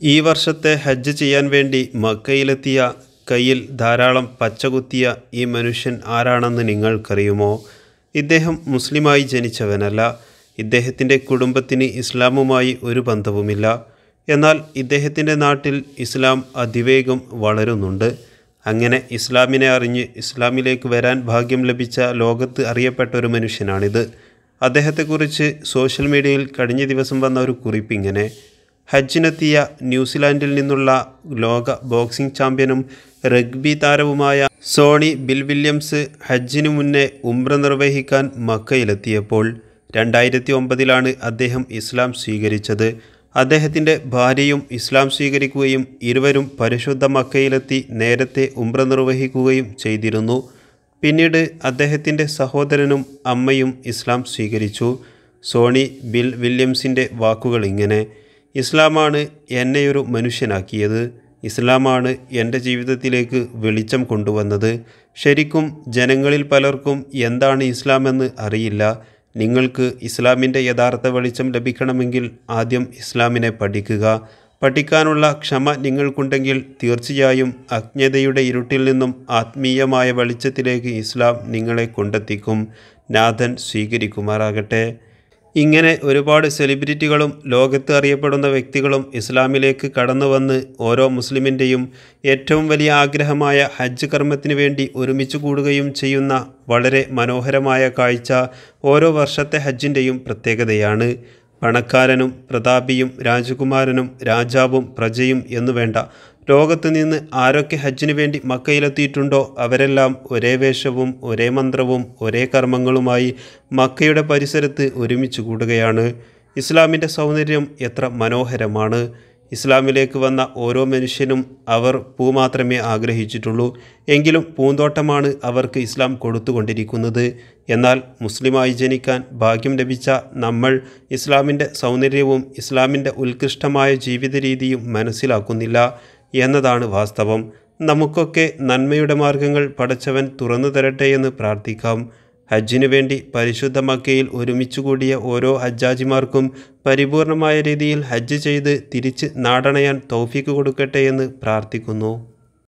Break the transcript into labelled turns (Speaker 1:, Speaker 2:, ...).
Speaker 1: ഈ വർഷത്തെ ഹജ്ജ് ചെയ്യാൻ വേണ്ടി മക്കയിലെത്തിയ കയ്യിൽ ധാരാളം പച്ചകുത്തിയ ഈ മനുഷ്യൻ ആരാണെന്ന് നിങ്ങൾക്കറിയുമോ? ഇദ്ദേഹം മുസ്ലിമായി ജനിച്ചവനല്ല. ഇദ്ദേഹത്തിൻ്റെ കുടുംബത്തിന് ഇസ്ലാമുമായി ഒരു ബന്ധവുമില്ല. എന്നാൽ ഇദ്ദേഹത്തിൻ്റെ നാട്ടിൽ ഇസ്ലാം അതിവേഗം വളരുന്നുണ്ട്. അങ്ങനെ ഇസ്ലാമിനെ അറിഞ്ഞ് ഇസ്ലാമിലേക്ക് വരാൻ ഭാഗ്യം ലഭിച്ച ലോകത്ത് അറിയപ്പെട്ട ഒരു മനുഷ്യനാണിത്. അദ്ദേഹത്തെക്കുറിച്ച് സോഷ്യൽ മീഡിയയിൽ കഴിഞ്ഞ ദിവസം വന്ന ഒരു കുറിപ്പ് ഇങ്ങനെ: ഹജ്ജിനെത്തിയ ന്യൂസിലാൻഡിൽ നിന്നുള്ള ലോക ബോക്സിംഗ് ചാമ്പ്യനും റഗ്ബി താരവുമായ സോണി ബിൽ വില്യംസ് ഹജ്ജിനു മുന്നേ ഉംറ നിർവഹിക്കാൻ മക്കയിലെത്തിയപ്പോൾ 2009 അദ്ദേഹം ഇസ്ലാം സ്വീകരിച്ചത്. അദ്ദേഹത്തിൻ്റെ ഭാര്യയും ഇസ്ലാം സ്വീകരിക്കുകയും ഇരുവരും പരിശുദ്ധ മക്കയിലെത്തി നേരത്തെ ഉംറ നിർവഹിക്കുകയും ചെയ്തിരുന്നു. പിന്നീട് അദ്ദേഹത്തിൻ്റെ സഹോദരനും അമ്മയും ഇസ്ലാം സ്വീകരിച്ചു. സോണി ബിൽ വില്യംസിൻ്റെ വാക്കുകൾ ഇങ്ങനെ: ഇസ്ലാമാണ് എന്നെയൊരു മനുഷ്യനാക്കിയത്. ഇസ്ലാമാണ് എൻ്റെ ജീവിതത്തിലേക്ക് വെളിച്ചം കൊണ്ടുവന്നത്. ശരിക്കും ജനങ്ങളിൽ പലർക്കും എന്താണ് ഇസ്ലാം എന്ന് അറിയില്ല. നിങ്ങൾക്ക് ഇസ്ലാമിൻ്റെ യഥാർത്ഥ വെളിച്ചം ലഭിക്കണമെങ്കിൽ ആദ്യം ഇസ്ലാമിനെ പഠിക്കുക. പഠിക്കാനുള്ള ക്ഷമ നിങ്ങൾക്കുണ്ടെങ്കിൽ തീർച്ചയായും അജ്ഞതയുടെ ഇരുട്ടിൽ നിന്നും ആത്മീയമായ വെളിച്ചത്തിലേക്ക് ഇസ്ലാം നിങ്ങളെ കൊണ്ടെത്തിക്കും. നാഥൻ സ്വീകരിക്കുമാറാകട്ടെ. ഇങ്ങനെ ഒരുപാട് സെലിബ്രിറ്റികളും ലോകത്ത് അറിയപ്പെടുന്ന വ്യക്തികളും ഇസ്ലാമിലേക്ക് കടന്നു വന്ന് ഓരോ മുസ്ലിമിൻ്റെയും ഏറ്റവും വലിയ ആഗ്രഹമായ ഹജ്ജ് കർമ്മത്തിന് വേണ്ടി ഒരുമിച്ച് കൂടുകയും ചെയ്യുന്ന വളരെ മനോഹരമായ കാഴ്ച ഓരോ വർഷത്തെ ഹജ്ജിൻ്റെയും പ്രത്യേകതയാണ്. പണക്കാരനും പ്രതാപിയും രാജകുമാരനും രാജാവും പ്രജയും എന്നു വേണ്ട, ലോകത്ത് നിന്ന് ആരൊക്കെ ഹജ്ജിന് വേണ്ടി മക്കയിലെത്തിയിട്ടുണ്ടോ അവരെല്ലാം ഒരേ വേഷവും ഒരേ മന്ത്രവും ഒരേ കർമ്മങ്ങളുമായി മക്കയുടെ പരിസരത്ത് ഒരുമിച്ച് കൂടുകയാണ്. ഇസ്ലാമിൻ്റെ സൗന്ദര്യം എത്ര മനോഹരമാണ്! ഇസ്ലാമിലേക്ക് വന്ന ഓരോ മനുഷ്യനും അവർ പൂ മാത്രമേ ആഗ്രഹിച്ചിട്ടുള്ളൂ. എങ്കിലും പൂന്തോട്ടമാണ് അവർക്ക് ഇസ്ലാം കൊടുത്തുകൊണ്ടിരിക്കുന്നത്. എന്നാൽ മുസ്ലിമായി ജനിക്കാൻ ഭാഗ്യം ലഭിച്ച നമ്മൾ ഇസ്ലാമിൻ്റെ സൗന്ദര്യവും ഇസ്ലാമിൻ്റെ ഉത്കൃഷ്ടമായ ജീവിത രീതിയും മനസ്സിലാക്കുന്നില്ല എന്നതാണ് വാസ്തവം. നമുക്കൊക്കെ നന്മയുടെ മാർഗങ്ങൾ പടച്ചവൻ തുറന്നു തരട്ടെ എന്ന് പ്രാർത്ഥിക്കാം. ഹജ്ജിനു വേണ്ടി പരിശുദ്ധ മക്കയിൽ ഒരുമിച്ച് കൂടിയ ഓരോ ഹജ്ജാജിമാർക്കും പരിപൂർണമായ രീതിയിൽ ഹജ്ജ് ചെയ്ത് തിരിച്ച് നാടണയാൻ തൗഫീക്ക് കൊടുക്കട്ടെ എന്ന് പ്രാർത്ഥിക്കുന്നു.